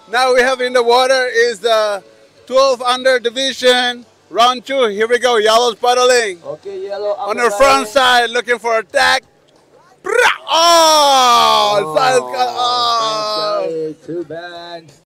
Now we have in the water is the 12 under division, round two. Here we go. Yellow's paddling. Okay, yellow On the front uppercutting. side, looking for attack. Oh, Oh, Science got oh. it. Too bad.